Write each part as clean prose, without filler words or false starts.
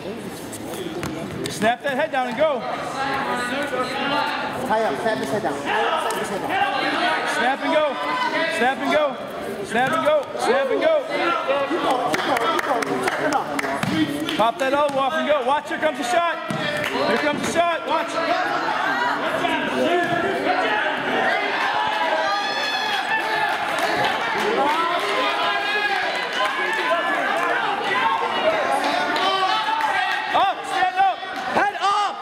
Snap that head down and go. Tie up, snap his head down. Snap and go. Snap and go. Snap and go. Snap and go. Pop that elbow off and go. Watch, here comes the shot. Here comes the shot. Watch. Up, stand up. Head up.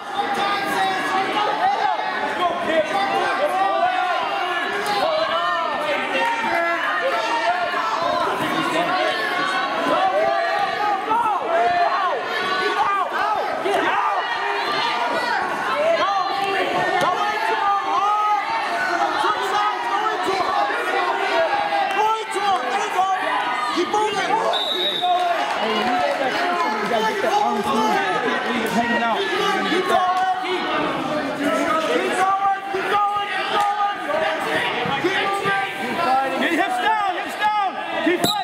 Hanging out. You're gonna get that. Keep going. Keep going. Keep going. Get hips down. Hips down. Keep fighting.